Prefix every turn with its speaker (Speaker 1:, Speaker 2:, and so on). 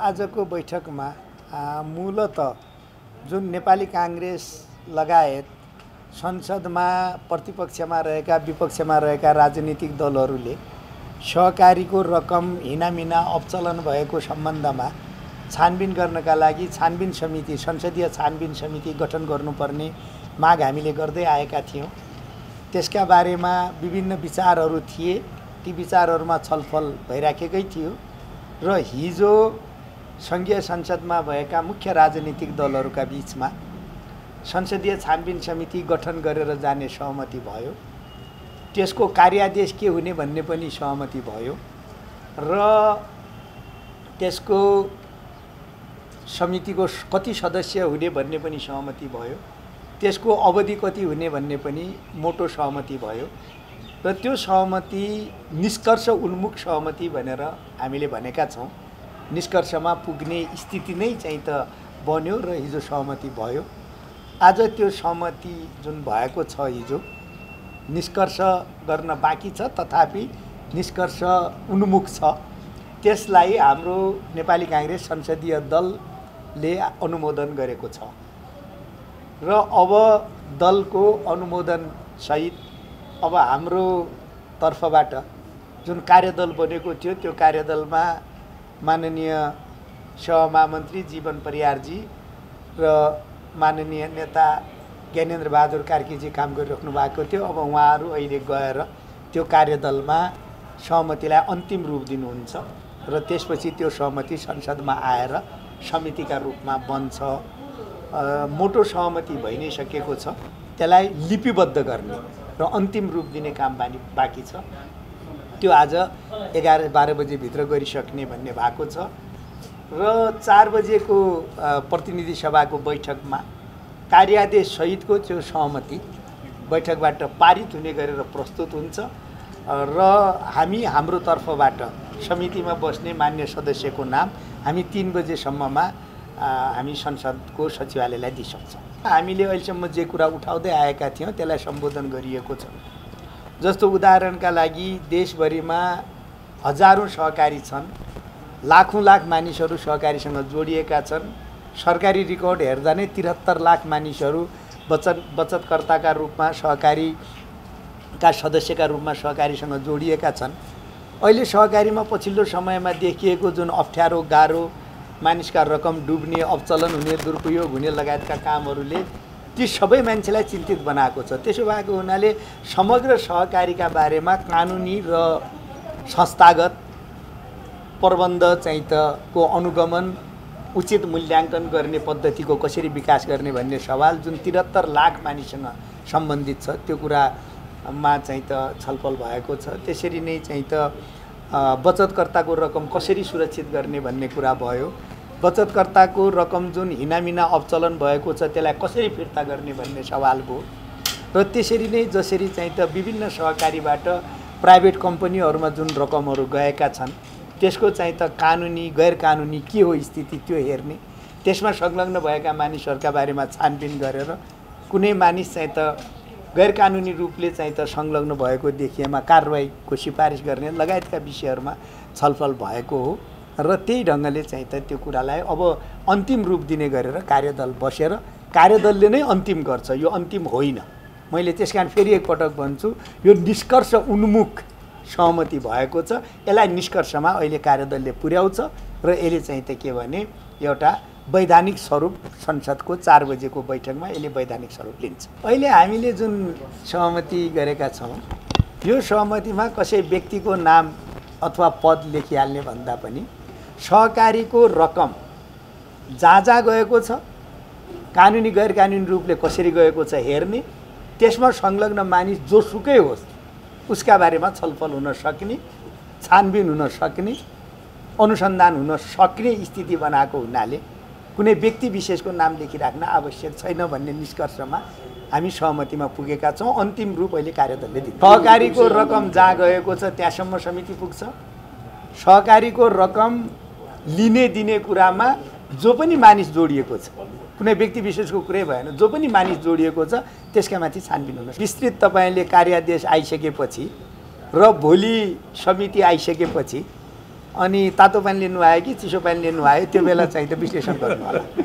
Speaker 1: आजको बैठकमा मूलतः जुन नेपाली कांग्रेस लगायत संसदमा प्रतिपक्षमा रहेका विपक्षमा रहेका राजनीतिक दलहरूले सहकारीको रकम हिनामिना अवचलन भएको सम्बन्धमा छानबिन गर्नका लागि छानबिन समिति संसदीय छानबिन समिति गठन गर्नुपर्ने माग हामीले गर्दै आएका थियौं। त्यसका बारेमा विभिन्न विचारहरू थिए, ती विचारहरूमा छलफल भइराखेकै थियो र हिजो संघीय संसदमा भएका मुख्य राजनीतिक दलहरूका बीचमा संसदीय छानबिन समिति गठन गरेर जाने सहमति भयो। त्यसको कार्यादेश के हुने भन्ने पनि सहमति भयो र त्यसको समितिको कति सदस्य हुने भन्ने पनि सहमति भयो। त्यसको अवधि कति हुने भन्ने पनि मोटो सहमति भयो र त्यो सहमति निष्कर्ष उन्मुख सहमति भनेर हामीले भनेका छौं। निष्कर्षमा पुग्ने स्थिति नै चाहिँ त बन्यो र हिजो सहमति भयो। आज त्यो सहमति जुन भएको छ हिजो निष्कर्ष गर्न बाँकी छ, तथापि निष्कर्ष उन्मुख छ। त्यसलाई हाम्रो नेपाली कांग्रेस संसदीय दलले अनुमोदन गरेको छ र अब दलको अनुमोदन सहित अब हाम्रो तर्फबाट जुन कार्यदल बनेको थियो त्यो कार्यदलमा माननीय सहमहामन्त्री जीवन परियारजी र माननीय नेता ज्ञानेन्द्र बहादुर कार्कीजी काम गरिराख्नु भएको थियो। अब उहाँहरू अहिले गएर त्यो कार्यदलमा सहमतिलाई अन्तिम रूप दिनुहुन्छ र त्यसपछि त्यो सहमति संसदमा आएर समितिका रूपमा बन्छ। मोटो सहमति भइ नै सकेको छ, त्यसलाई लिपिबद्ध गर्ने र अन्तिम रूप दिने काम बाँकी छ। त्यो आज 11-12 बजे भित्र गरिसक्ने भन्ने भएको छ र 4 बजेको प्रतिनिधि सभाको बैठकमा कार्यादेश सहितको त्यो सहमति बैठकबाट पारित हुने गरेर प्रस्तुत हुन्छ र हामी हाम्रो तर्फबाट समितिमा बस्ने मान्य सदस्यको नाम हामी 3 बजेसम्ममा हामी संसदको सचिवालयलाई दिइसक्छौँ। हामीले अहिलेसम्म जे कुरा उठाउँदै आएका थियौँ त्यसलाई सम्बोधन गरिएको छ। जस्तो उदाहरणका लागि देशभरिमा हजारौं सहकारी छन्, लाखौं लाख मानिसहरू सहकारीसँग जोडिएका छन्। सरकारी रेकर्ड हेर्दा नै 73 लाख मानिसहरू बचतकर्ताका रूपमा सहकारीका सदस्यका रूपमा सहकारीसँग जोडिएका छन्। अहिले सहकारीमा पछिल्लो समयमा देखिएको जुन अप्ठ्यारो गाह्रो मानिसका रकम डुब्ने, अवचलन हुने, दुरुपयोग हुने लगायतका कामहरूले ती सबै मान्छेलाई चिन्तित बनाएको छ। त्यसो भएको हुनाले समग्र सहकारीका बारेमा कानुनी र संस्थागत प्रबन्ध चाहिँ त को अनुगमन, उचित मूल्याङ्कन गर्ने पद्धतिको कसरी विकास गर्ने भन्ने सवाल जुन 73 लाख मानिससँग सम्बन्धित छ त्यो कुरामा चाहिँ त छलफल भएको छ। त्यसरी नै चाहिँ त बचतकर्ताको रकम कसरी सुरक्षित गर्ने भन्ने कुरा भयो। बचतकर्ताको रकम जुन हिनामिना अवचलन भएको छ त्यसलाई कसरी फिर्ता गर्ने भन्ने सवाल भयो र त्यसरी नै जसरी चाहिँ त विभिन्न सहकारीबाट प्राइभेट कम्पनीहरूमा जुन रकमहरू गएका छन् त्यसको चाहिँ त कानुनी गैर कानुनी के हो स्थिति त्यो हेर्ने, त्यसमा संलग्न भएका मानिसहरूका बारेमा छानबिन गरेर कुनै मानिस चाहिँ त गैर कानुनी रूपले चाहिँ त संलग्न भएको देखिएमा कारबाहीको सिफारिस गर्ने लगायतका विषयहरूमा छलफल भएको हो र त्यही ढङ्गले चाहिँ त त्यो कुरालाई अब अन्तिम रूप दिने गरेर कार्यदल बसेर कार्यदलले नै अन्तिम गर्छ। यो अन्तिम होइन। मैले त्यसकारण फेरि एकपटक भन्छु, यो निष्कर्ष उन्मुख सहमति भएको छ। यसलाई निष्कर्षमा अहिले कार्यदलले पुर्याउँछ र यसले चाहिँ त के भने एउटा वैधानिक स्वरूप संसदको 4 बजेको बैठकमा यसले वैधानिक स्वरूप लिन्छ। अहिले हामीले जुन सहमति गरेका छौँ यो सहमतिमा कसै व्यक्तिको नाम अथवा पद लेखिहाल्ने भन्दा पनि सहकारीको रकम जहाँ गएको छ, कानुनी गैर कानुनी रूपले कसरी गएको छ हेर्ने, त्यसमा संलग्न मानिस जोसुकै होस् उसका बारेमा छलफल हुन सक्ने, छानबिन हुन सक्ने, अनुसन्धान हुन सक्ने स्थिति बनाएको हुनाले कुनै व्यक्ति विशेषको नाम लेखिराख्न आवश्यक छैन भन्ने निष्कर्षमा हामी सहमतिमा पुगेका छौँ। अन्तिम रूप अहिले कार्यदलले दिन्छ। सहकारीको रकम जहाँ गएको छ त्यहाँसम्म समिति पुग्छ। सहकारीको रकम लिने दिने कुरामा जो पनि मानिस जोडिएको छ, कुनै व्यक्ति विशेषको कुरै भएन, जो पनि मानिस जोडिएको छ त्यसका माथि छानबिन हुन विस्तृत तपाईँले कार्यादेश आइसकेपछि र भोलि समिति आइसकेपछि अनि तातो पानी लिनु आयो कि चिसो पानी लिनु आयो त्यो बेला चाहिँ त विश्लेषण गर्नु होला।